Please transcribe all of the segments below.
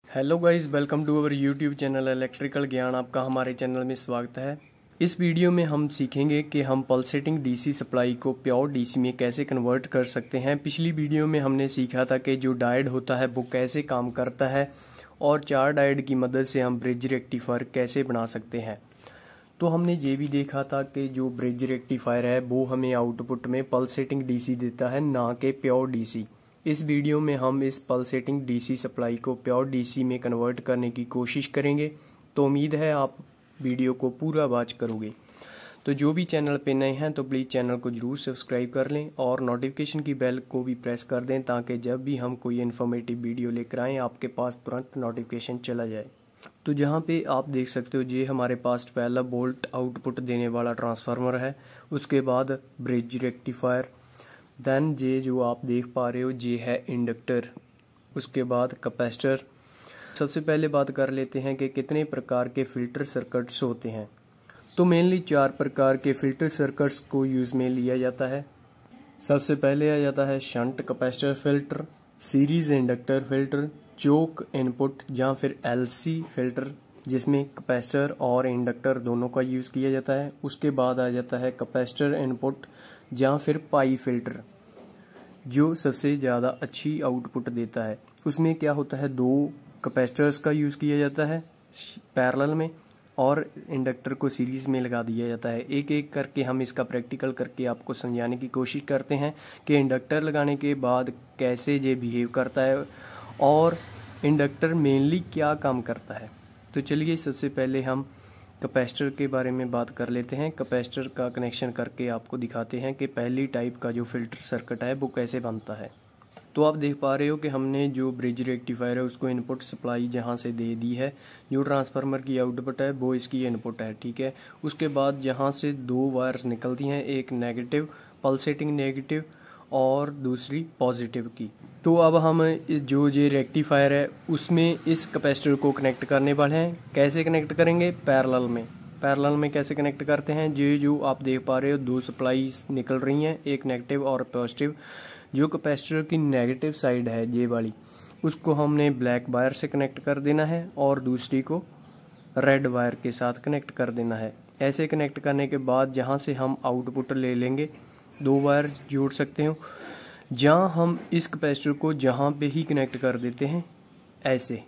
Hello guys, welcome to our YouTube channel electrical Gyan. आपका हमारे channel में स्वागत है। इस वीडियो में हम सीखेंगे कि हम पल्सेटिंग डीसी सप्लाई को प्योर डीसी में कैसे कन्वर्ट कर सकते हैं। पिछली वीडियो में हमने सीखा था कि जो डायोड होता है वो कैसे काम करता है और 4 डायोड की मदद से हम ब्रिज रेक्टिफायर कैसे बना सकते हैं। तो हमने ये भी देखा था कि जो ब्रिज रेक्टिफायर है वो हमें आउटपुट में पल्सेटिंग डीसी देता है, ना कि प्योर डीसी। इस वीडियो में हम इस पल्सेटिंग डीसी सप्लाई को प्योर डीसी में कन्वर्ट करने की कोशिश करेंगे। तो उम्मीद है आप वीडियो को पूरा वॉच करोगे। तो जो भी चैनल पे नए हैं तो प्लीज़ चैनल को जरूर सब्सक्राइब कर लें और नोटिफिकेशन की बेल को भी प्रेस कर दें, ताकि जब भी हम कोई इन्फॉर्मेटिव वीडियो लेकर आएँ आपके पास तुरंत नोटिफिकेशन चला जाए। तो जहाँ पे आप देख सकते हो ये हमारे पास 12 वोल्ट आउटपुट देने वाला ट्रांसफार्मर है। उसके बाद ब्रिज रेक्टिफायर, देन ये जो आप देख पा रहे हो ये है इंडक्टर, उसके बाद कैपेसिटर। सबसे पहले बात कर लेते हैं कि कितने प्रकार के फिल्टर सर्किट्स होते हैं। तो मेनली 4 प्रकार के फिल्टर सर्किट्स को यूज में लिया जाता है। सबसे पहले आ जाता है shunt capacitor filter, series inductor filter, choke input या फिर एलसी फिल्टर जिसमें कैपेसिटर और इंडक्टर दोनों का यूज किया जाता है। उसके बाद आ जाता है कैपेसिटर इनपुट या फिर पाई फिल्टर, जो सबसे ज़्यादा अच्छी आउटपुट देता है। उसमें क्या होता है, 2 कैपेसिटर्स का यूज़ किया जाता है पैरेलल में और इंडक्टर को सीरीज में लगा दिया जाता है। एक एक करके हम इसका प्रैक्टिकल करके आपको समझाने की कोशिश करते हैं कि इंडक्टर लगाने के बाद कैसे ये बिहेव करता है और इंडक्टर मेनली क्या काम करता है। तो चलिए सबसे पहले हम कैपेसिटर के बारे में बात कर लेते हैं। कैपेसिटर का कनेक्शन करके आपको दिखाते हैं कि पहली टाइप का जो फिल्टर सर्किट है वो कैसे बनता है। तो आप देख पा रहे हो कि हमने जो ब्रिज रेक्टिफायर है उसको इनपुट सप्लाई जहाँ से दे दी है, जो ट्रांसफार्मर की आउटपुट है वो इसकी इनपुट है, ठीक है। उसके बाद यहाँ से 2 वायर्स निकलती हैं, एक नेगेटिव पल्सेटिंग नेगेटिव और दूसरी पॉजिटिव की। तो अब हम इस जो ये रेक्टिफायर है उसमें इस कैपेसिटर को कनेक्ट करने वाले हैं। कैसे कनेक्ट करेंगे, पैरेलल में। पैरेलल में कैसे कनेक्ट करते हैं, ये जो आप देख पा रहे हो 2 सप्लाई निकल रही हैं, एक नेगेटिव और पॉजिटिव। जो कैपेसिटर की नेगेटिव साइड है ये वाली, उसको हमने ब्लैक वायर से कनेक्ट कर देना है और दूसरी को रेड वायर के साथ कनेक्ट कर देना है। ऐसे कनेक्ट करने के बाद जहाँ से हम आउटपुट ले लेंगे 2 वायर जोड़ सकते हो, जहाँ हम इस कैपेसिटर को जहाँ पे ही कनेक्ट कर देते हैं, ऐसे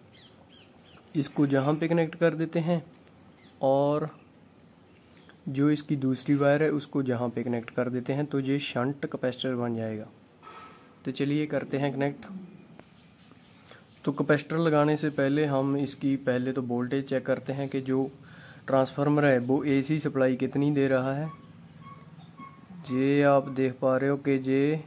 इसको जहाँ पे कनेक्ट कर देते हैं और जो इसकी दूसरी वायर है उसको जहाँ पे कनेक्ट कर देते हैं, तो ये शंट कैपेसिटर बन जाएगा। तो चलिए करते हैं कनेक्ट। तो कैपेसिटर लगाने से पहले हम इसकी पहले तो वोल्टेज चेक करते हैं कि जो ट्रांसफार्मर है वो एसी सप्लाई कितनी दे रहा है। ये आप देख पा रहे हो कि ये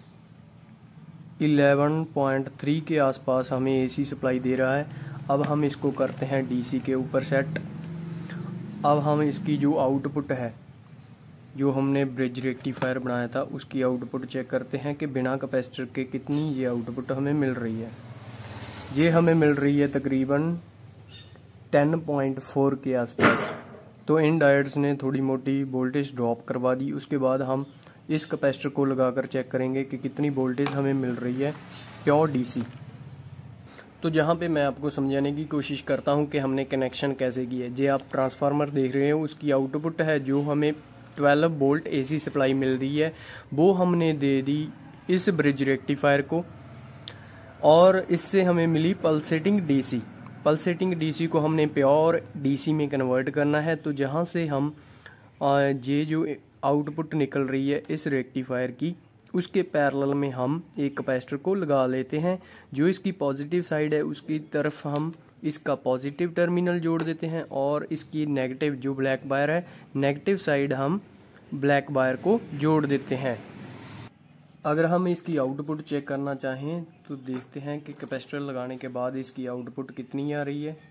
11.3 के आसपास हमें एसी सप्लाई दे रहा है। अब हम इसको करते हैं डीसी के ऊपर सेट। अब हम इसकी जो आउटपुट है, जो हमने ब्रिज रेक्टिफायर बनाया था उसकी आउटपुट चेक करते हैं कि बिना कैपेसिटर के कितनी ये आउटपुट हमें मिल रही है। ये हमें मिल रही है तकरीबन 10.4 के आसपास। तो इन डायोड्स ने थोड़ी मोटी वोल्टेज ड्रॉप करवा दी। उसके बाद हम इस कैपेसिटर को लगाकर चेक करेंगे कि कितनी वोल्टेज हमें मिल रही है प्योर डीसी। तो जहाँ पे मैं आपको समझाने की कोशिश करता हूँ कि हमने कनेक्शन कैसे किया है। जे आप ट्रांसफार्मर देख रहे हैं उसकी आउटपुट है जो हमें 12 वोल्ट एसी सप्लाई मिल रही है, वो हमने दे दी इस ब्रिज रेक्टिफायर को और इससे हमें मिली पल्सेटिंग डीसी। पल्सेटिंग डीसी को हमने प्योर डीसी में कन्वर्ट करना है। तो जहाँ से हम ये जो आउटपुट निकल रही है इस रेक्टिफायर की, उसके पैरेलल में हम एक कैपेसिटर को लगा लेते हैं। जो इसकी पॉजिटिव साइड है उसकी तरफ हम इसका पॉजिटिव टर्मिनल जोड़ देते हैं और इसकी नेगेटिव जो ब्लैक वायर है, नेगेटिव साइड हम ब्लैक वायर को जोड़ देते हैं। अगर हम इसकी आउटपुट चेक करना चाहें तो देखते हैं कि कैपेसिटर लगाने के बाद इसकी आउटपुट कितनी आ रही है।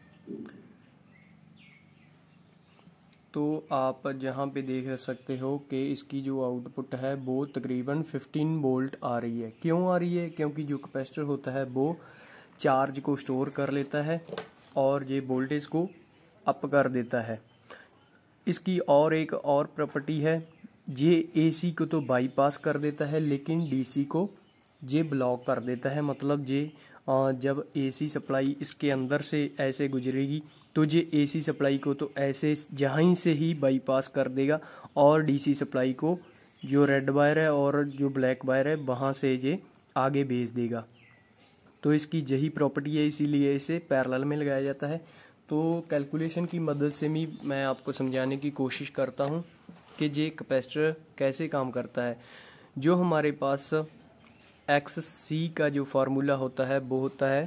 तो आप जहाँ पे देख सकते हो कि इसकी जो आउटपुट है वो तकरीबन 15 वोल्ट आ रही है। क्यों आ रही है, क्योंकि जो कैपेसिटर होता है वो चार्ज को स्टोर कर लेता है और ये वोल्टेज को अप कर देता है। इसकी और एक और प्रॉपर्टी है, ये एसी को तो बाईपास कर देता है लेकिन डीसी को ये ब्लॉक कर देता है। मतलब ये जब एसी सप्लाई इसके अंदर से ऐसे गुजरेगी तो ये एसी सप्लाई को तो ऐसे जहीं से ही बाईपास कर देगा और डीसी सप्लाई को जो रेड वायर है और जो ब्लैक वायर है वहाँ से ये आगे भेज देगा। तो इसकी यही प्रॉपर्टी है, इसीलिए इसे पैरेलल में लगाया जाता है। तो कैलकुलेशन की मदद से भी मैं आपको समझाने की कोशिश करता हूँ कि ये कैपेसिटर कैसे काम करता है। जो हमारे पास XC का जो फार्मूला होता है वो होता है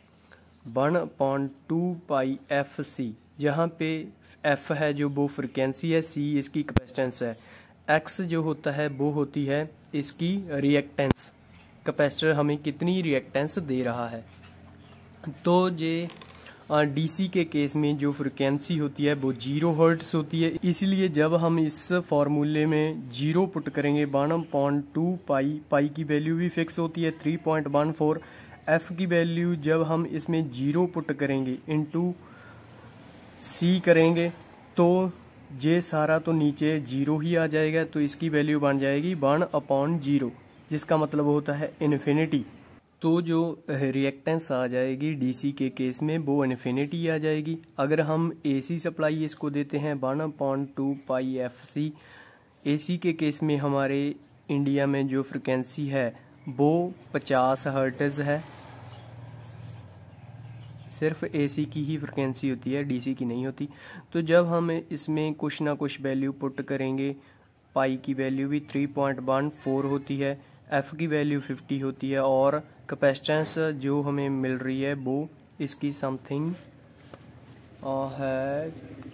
1/2 पाई FC, जहाँ पे F है जो वो फ्रिक्वेंसी है, C इसकी कैपेसिटेंस है, X जो होता है वो होती है इसकी रिएक्टेंस, कैपेसिटर हमें कितनी रिएक्टेंस दे रहा है। तो ये डीसी के केस में जो फ्रिक्वेंसी होती है वो 0 हर्ट्स होती है, इसलिए जब हम इस फार्मूले में 0 पुट करेंगे 1/2 पाई की वैल्यू भी फिक्स होती है 3.14, एफ की वैल्यू जब हम इसमें 0 पुट करेंगे इनटू सी करेंगे तो ये सारा तो नीचे 0 ही आ जाएगा, तो इसकी वैल्यू बन जाएगी 1/0, जिसका मतलब होता है इन्फिनिटी। तो जो रिएक्टेंस आ जाएगी डीसी के केस में वो इन्फिनिटी आ जाएगी। अगर हम एसी सप्लाई इसको देते हैं 1/2 पाई FC, एसी के केस में हमारे इंडिया में जो फ्रिक्वेंसी है वो 50 हर्ट्ज है, सिर्फ एसी की ही फ्रिक्वेंसी होती है, डीसी की नहीं होती। तो जब हम इसमें कुछ ना कुछ वैल्यू पुट करेंगे, पाई की वैल्यू भी 3.14 होती है, एफ की वैल्यू 50 होती है और कैपेसिटेंस जो हमें मिल रही है वो इसकी समथिंग है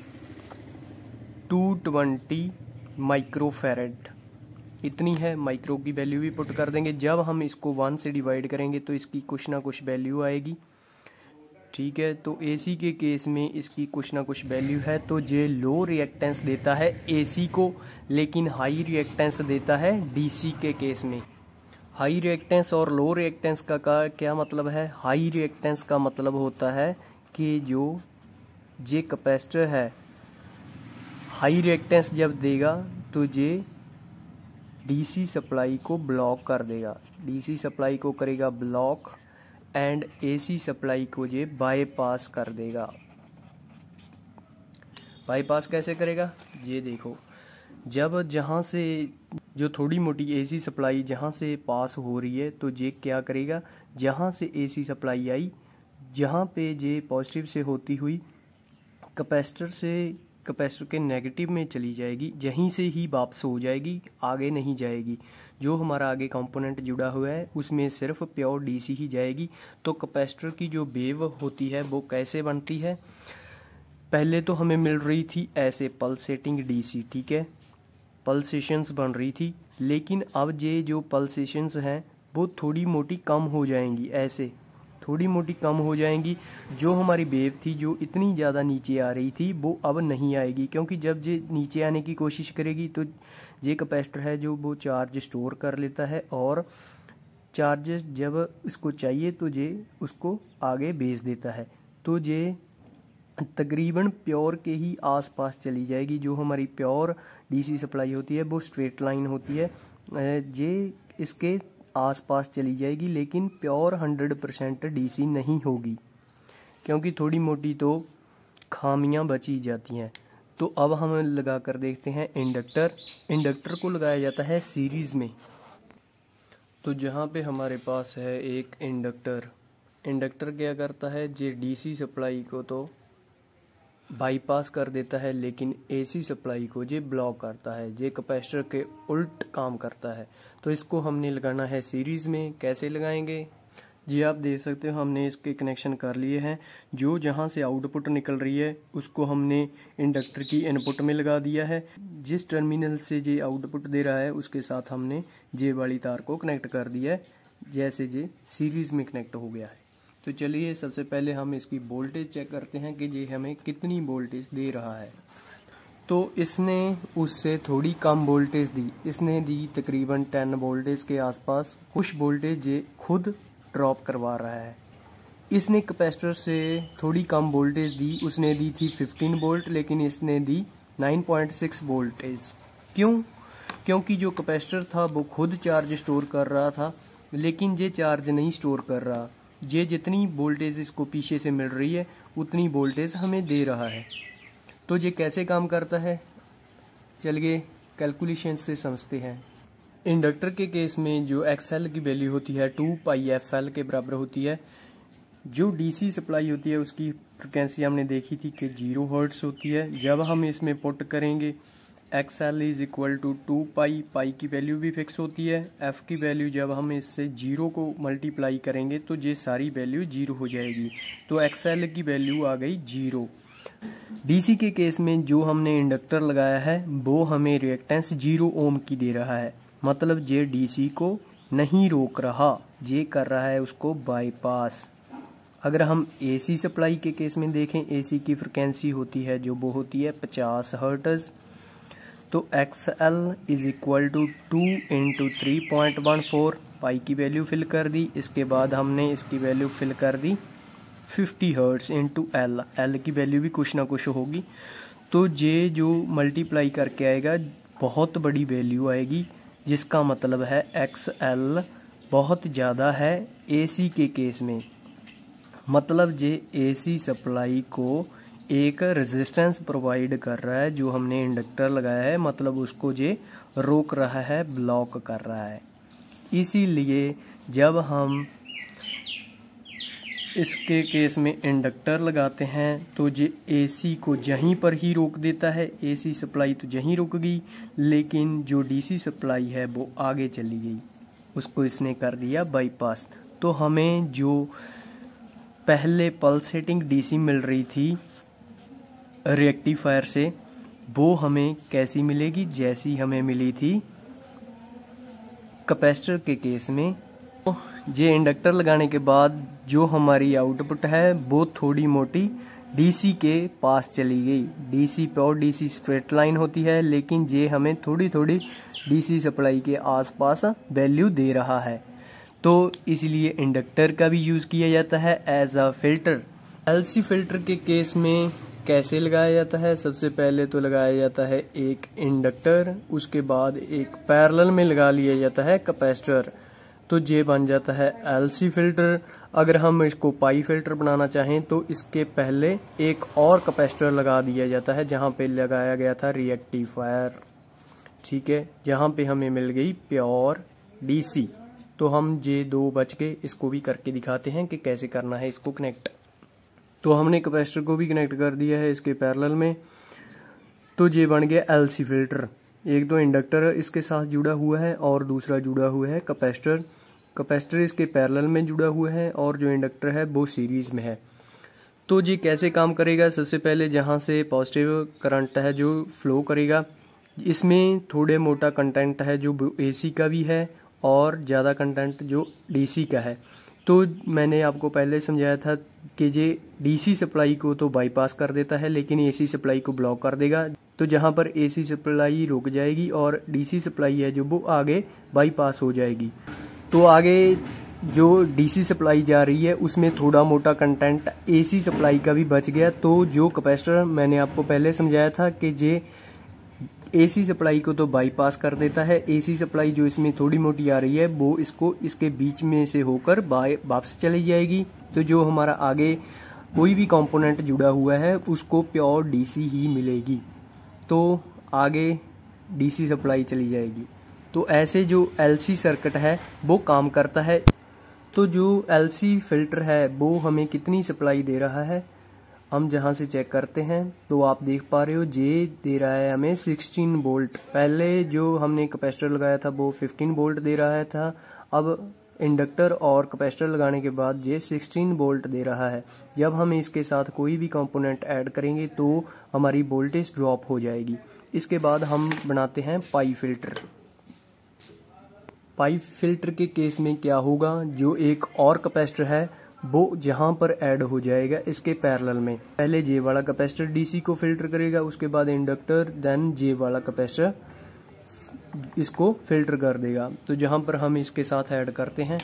220 माइक्रोफैरेड, इतनी है। माइक्रो की वैल्यू भी पुट कर देंगे। जब हम इसको 1 से डिवाइड करेंगे तो इसकी कुछ ना कुछ वैल्यू आएगी, ठीक है। तो एसी के केस में इसकी कुछ ना कुछ वैल्यू है, तो ये लो रिएक्टेंस देता है एसी को, लेकिन हाई रिएक्टेंस देता है डीसी के केस में। हाई रिएक्टेंस और लो रिएक्टेंस का क्या मतलब है? हाई रिएक्टेंस का मतलब होता है कि जो ये कैपेसिटर है हाई रिएक्टेंस जब देगा तो ये डीसी सप्लाई को ब्लॉक कर देगा, डीसी सप्लाई को करेगा ब्लॉक एंड एसी सप्लाई को ये बाईपास कर देगा। बाईपास कैसे करेगा ये देखो, जब जहाँ से जो थोड़ी मोटी एसी सप्लाई जहाँ से पास हो रही है तो ये क्या करेगा, जहाँ से एसी सप्लाई आई जहाँ पे ये पॉजिटिव से होती हुई कैपेसिटर के नेगेटिव में चली जाएगी, यहीं से ही वापस हो जाएगी, आगे नहीं जाएगी। जो हमारा आगे कंपोनेंट जुड़ा हुआ है उसमें सिर्फ प्योर डीसी ही जाएगी। तो कैपेसिटर की जो वेव होती है वो कैसे बनती है, पहले तो हमें मिल रही थी ऐसे पल्सेटिंग डीसी, ठीक है, पल्सेशंस बन रही थी, लेकिन अब ये जो पल्सेशंस हैं वो थोड़ी मोटी कम हो जाएंगी, ऐसे थोड़ी मोटी कम हो जाएंगी। जो हमारी वेव थी जो इतनी ज़्यादा नीचे आ रही थी वो अब नहीं आएगी, क्योंकि जब ये नीचे आने की कोशिश करेगी तो ये कैपेसिटर है जो वो चार्ज स्टोर कर लेता है और चार्ज जब इसको चाहिए तो ये उसको आगे भेज देता है। तो ये तकरीबन प्योर के ही आसपास चली जाएगी। जो हमारी प्योर डीसी सप्लाई होती है वो स्ट्रेट लाइन होती है, ये इसके आसपास चली जाएगी, लेकिन प्योर 100% डीसी नहीं होगी, क्योंकि थोड़ी मोटी तो खामियां बची जाती हैं। तो अब हम लगा कर देखते हैं इंडक्टर। इंडक्टर को लगाया जाता है सीरीज़ में। तो जहाँ पे हमारे पास है एक इंडक्टर क्या करता है, ये डीसी सप्लाई को तो बाईपास कर देता है, लेकिन एसी सप्लाई को ये ब्लॉक करता है, ये कैपेसिटर के उल्ट काम करता है। तो इसको हमने लगाना है सीरीज़ में। कैसे लगाएंगे जी, आप देख सकते हो हमने इसके कनेक्शन कर लिए हैं। जो जहाँ से आउटपुट निकल रही है उसको हमने इंडक्टर की इनपुट में लगा दिया है। जिस टर्मिनल से ये आउटपुट दे रहा है उसके साथ हमने जे वाली तार को कनेक्ट कर दिया है, जैसे ये सीरीज़ में कनेक्ट हो गया है। तो चलिए सबसे पहले हम इसकी वोल्टेज चेक करते हैं कि ये हमें कितनी वोल्टेज दे रहा है। तो इसने उससे थोड़ी कम वोल्टेज दी, इसने दी तकरीबन 10 वोल्टेज के आसपास। कुछ वोल्टेज ये खुद ड्रॉप करवा रहा है। इसने कैपेसिटर से थोड़ी कम वोल्टेज दी, उसने दी थी 15 वोल्ट, लेकिन इसने दी 9.6 वोल्टेज। क्यों? क्योंकि जो कैपेसिटर था वो खुद चार्ज स्टोर कर रहा था, लेकिन ये चार्ज नहीं स्टोर कर रहा, ये जितनी वोल्टेज इसको पीछे से मिल रही है उतनी वोल्टेज हमें दे रहा है। तो ये कैसे काम करता है, चलिए कैलकुलेशन से समझते हैं। इंडक्टर के केस में जो XL की वैल्यू होती है 2πfL के बराबर होती है। जो DC सप्लाई होती है उसकी फ्रिक्वेंसी हमने देखी थी कि 0 हर्ट्ज होती है। जब हम इसमें पुट करेंगे XL is equal to 2π, pi की वैल्यू भी फिक्स होती है। F की वैल्यू जब हम इससे 0 को मल्टीप्लाई करेंगे तो ये सारी वैल्यू 0 हो जाएगी। तो XL की वैल्यू आ गई 0। DC के केस में जो हमने इंडक्टर लगाया है वो हमें रिएक्टेंस 0 ओम की दे रहा है, मतलब ये DC को नहीं रोक रहा, ये कर रहा है उसको बाईपास। अगर हम AC सप्लाई के केस में देखें, AC की फ्रिक्वेंसी होती है जो वो होती है 50 हर्ट्ज। तो XL is equal to 2 into 3.14, pi की वैल्यू फिल कर दी। इसके बाद हमने इसकी वैल्यू फिल कर दी 50 हर्ट्ज इंटू L की वैल्यू भी कुछ ना कुछ होगी। तो ये जो मल्टीप्लाई करके आएगा बहुत बड़ी वैल्यू आएगी, जिसका मतलब है XL बहुत ज़्यादा है AC के केस में। मतलब ये AC सप्लाई को एक रेजिस्टेंस प्रोवाइड कर रहा है जो हमने इंडक्टर लगाया है, मतलब उसको ये रोक रहा है, ब्लॉक कर रहा है। इसीलिए जब हम इसके केस में इंडक्टर लगाते हैं तो ये AC को यहीं पर ही रोक देता है। AC सप्लाई तो यहीं रुक गई, लेकिन जो DC सप्लाई है वो आगे चली गई, उसको इसने कर दिया बाईपास। तो हमें जो पहले पल्सेटिंग DC मिल रही थी रेक्टिफायर से, वो हमें कैसी मिलेगी, जैसी हमें मिली थी कैपेसिटर के केस में। तो ये इंडक्टर लगाने के बाद जो हमारी आउटपुट है वो थोड़ी मोटी DC के पास चली गई। DC pure DC straight line होती है, लेकिन ये हमें थोड़ी थोड़ी DC सप्लाई के आसपास वैल्यू दे रहा है। तो इसलिए इंडक्टर का भी यूज़ किया जाता है as a filter. LC filter के केस में कैसे लगाया जाता है, सबसे पहले तो लगाया जाता है एक इंडक्टर, उसके बाद एक पैरेलल में लगा लिया जाता है कैपेसिटर, तो ये बन जाता है LC फिल्टर। अगर हम इसको पाई फिल्टर बनाना चाहें तो इसके पहले एक और कैपेसिटर लगा दिया जाता है जहाँ पे लगाया गया था रेक्टिफायर, ठीक है, जहाँ पे हमें मिल गई प्योर DC। तो हम ये दो बच के इसको भी करके दिखाते हैं कि कैसे करना है इसको कनेक्ट। तो हमने कैपेसिटर को भी कनेक्ट कर दिया है इसके पैरेलल में, तो ये बन गया LC फिल्टर। एक तो इंडक्टर इसके साथ जुड़ा हुआ है और दूसरा जुड़ा हुआ है कैपेसिटर। कैपेसिटर इसके पैरेलल में जुड़ा हुआ है और जो इंडक्टर है वो सीरीज में है। तो ये कैसे काम करेगा, सबसे पहले जहाँ से पॉजिटिव करंट है जो फ्लो करेगा, इसमें थोड़े मोटा कंटेंट है जो AC का भी है और ज़्यादा कंटेंट जो DC का है। तो मैंने आपको पहले समझाया था कि ये DC सप्लाई को तो बाईपास कर देता है, लेकिन AC सप्लाई को ब्लॉक कर देगा। तो जहाँ पर AC सप्लाई रुक जाएगी और DC सप्लाई है जो वो आगे बाईपास हो जाएगी। तो आगे जो DC सप्लाई जा रही है उसमें थोड़ा मोटा कंटेंट AC सप्लाई का भी बच गया। तो जो कैपेसिटर मैंने आपको पहले समझाया था कि ये AC सप्लाई को तो बाईपास कर देता है, AC सप्लाई जो इसमें थोड़ी मोटी आ रही है वो इसको इसके बीच में से होकर वापस चली जाएगी। तो जो हमारा आगे कोई भी कंपोनेंट जुड़ा हुआ है उसको प्योर DC ही मिलेगी, तो आगे DC सप्लाई चली जाएगी। तो ऐसे जो LC सर्किट है वो काम करता है। तो जो LC फिल्टर है वो हमें कितनी सप्लाई दे रहा है, हम जहाँ से चेक करते हैं तो आप देख पा रहे हो ये दे रहा है हमें 16 वोल्ट। पहले जो हमने कैपेसिटर लगाया था वो 15 वोल्ट दे रहा था, अब इंडक्टर और कैपेसिटर लगाने के बाद ये 16 वोल्ट दे रहा है। जब हम इसके साथ कोई भी कंपोनेंट ऐड करेंगे तो हमारी वोल्टेज ड्रॉप हो जाएगी। इसके बाद हम बनाते हैं पाई फिल्टर। पाई फिल्टर के केस में क्या होगा, जो एक और कैपेसिटर है वो जहां पर ऐड हो जाएगा इसके पैरेलल में। पहले जे वाला कैपेसिटर DC को फिल्टर करेगा, उसके बाद इंडक्टर, देन जे वाला कैपेसिटर इसको फिल्टर कर देगा। तो जहां पर हम इसके साथ ऐड करते हैं,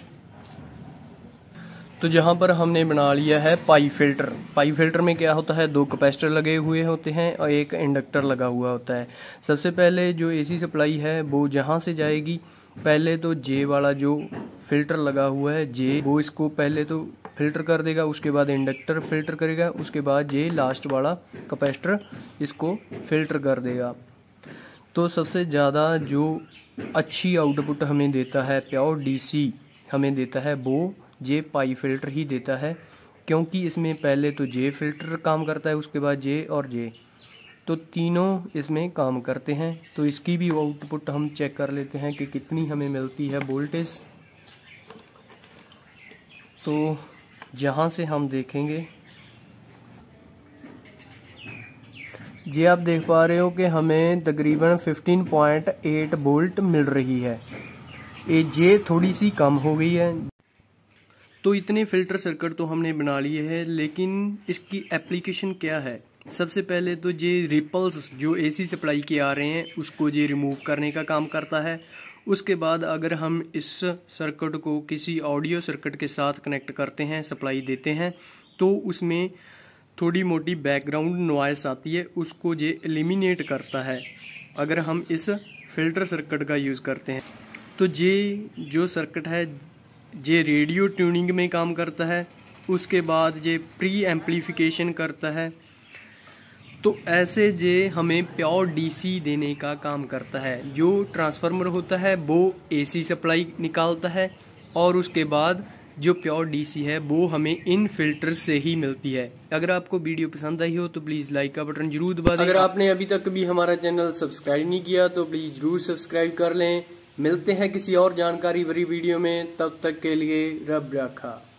तो जहां पर हमने बना लिया है पाई फिल्टर। पाई फिल्टर में क्या होता है, दो कैपेसिटर लगे हुए होते हैं और एक इंडक्टर लगा हुआ होता है। सबसे पहले जो AC सप्लाई है वो जहां से जाएगी, पहले तो जे वाला जो फिल्टर लगा हुआ है जे, वो इसको पहले तो फिल्टर कर देगा, उसके बाद इंडक्टर फिल्टर करेगा, उसके बाद ये लास्ट वाला कैपेसिटर इसको फिल्टर कर देगा। तो सबसे ज़्यादा जो अच्छी आउटपुट हमें देता है प्योर डीसी हमें देता है वो जे पाई फिल्टर ही देता है, क्योंकि इसमें पहले तो जे फिल्टर काम करता है, उसके बाद जे और जे, तो तीनों इसमें काम करते हैं। तो इसकी भी आउटपुट हम चेक कर लेते हैं कि कितनी हमें मिलती है वोल्टेज। तो यहाँ से हम देखेंगे, ये आप देख पा रहे हो कि हमें तकरीबन 15.8 वोल्ट मिल रही है। ये थोड़ी सी कम हो गई है। तो इतने फिल्टर सर्किट तो हमने बना लिए हैं, लेकिन इसकी एप्लीकेशन क्या है? सबसे पहले तो ये रिपल्स जो एसी सप्लाई के आ रहे हैं उसको ये रिमूव करने का काम करता है। उसके बाद अगर हम इस सर्किट को किसी ऑडियो सर्किट के साथ कनेक्ट करते हैं, सप्लाई देते हैं, तो उसमें थोड़ी मोटी बैकग्राउंड नॉइस आती है, उसको ये एलिमिनेट करता है अगर हम इस फिल्टर सर्किट का यूज़ करते हैं। तो ये जो सर्किट है ये रेडियो ट्यूनिंग में काम करता है, उसके बाद ये प्री एम्पलीफिकेशन करता है। तो ऐसे ये हमें प्योर डीसी देने का काम करता है। जो ट्रांसफार्मर होता है वो एसी सप्लाई निकालता है, और उसके बाद जो प्योर डीसी है वो हमें इन फिल्टर से ही मिलती है। अगर आपको वीडियो पसंद आई हो तो प्लीज़ लाइक का बटन जरूर दबा दें। अगर आपने अभी तक भी हमारा चैनल सब्सक्राइब नहीं किया तो प्लीज़ जरूर सब्सक्राइब कर लें। मिलते हैं किसी और जानकारी भरी वीडियो में, तब तक के लिए रब रखा।